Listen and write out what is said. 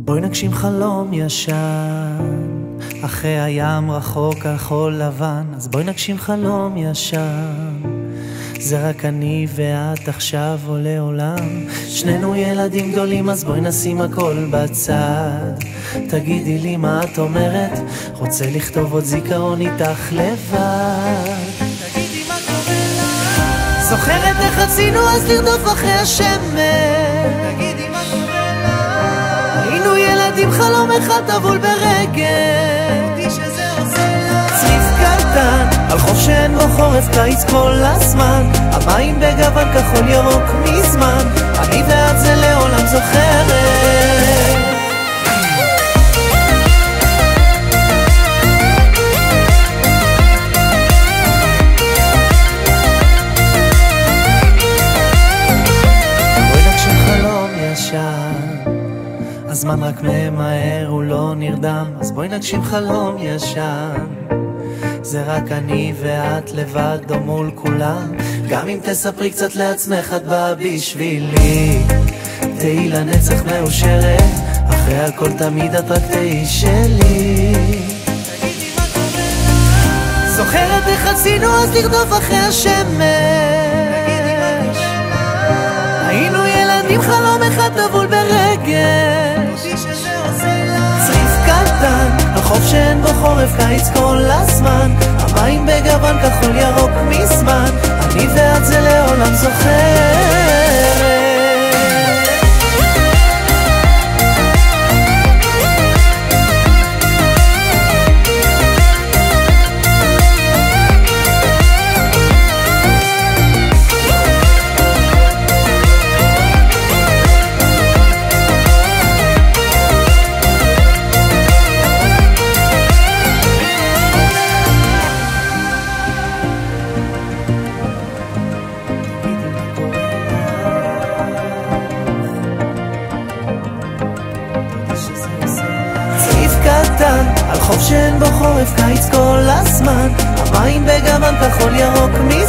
בואי נגשים חלום ישן, אחרי הים רחוק כחול לבן. אז בואי נגשים חלום ישן, זה רק אני ואת עכשיו או לעולם. שנינו ילדים גדולים, אז בואי נשים הכל בצד. תגידי לי מה את אומרת, רוצה לכתוב עוד זיכרון איתך לבד. תגידי מה קורה לך, זוכרת איך רצינו אז לרדוף אחרי השמש. תגידי מה קורה לך, היינו ילדים חלום אחד טבול ברגל. אותי שזה עושה לך צליף קטן על חוף שאין בו חורף קיץ כל הזמן. המים בגוון כחול ירוק מזמן, אני ואת זה לעולם זוכרת. בואי נגשים חלום ישן, הזמן רק ממהר הוא לא נרדם. אז בואי נגשים חלום ישן, זה רק אני ואת לבד או מול כולם. גם אם תספרי קצת לעצמך את באה בשבילי, תהי לנצח מאושרת, אחרי הכל תמיד את רק תהי שלי. תגידי מה קורה לך, זוכרת איך רצינו אז לרדוף אחרי השמש. תגידי מה קורה לך, היינו ילדים חלום אחד טבול ברגל. אותי שזה עושה לך צריף קטן על חוף שאין בו חורף קיץ כל הזמן. המים בגוון כחול ירוק מזמן, אני ואת זה לעולם זוכרת. על חוף שאין בו חורף קיץ כל הזמן, המים בגוון כחול ירוק מזמן,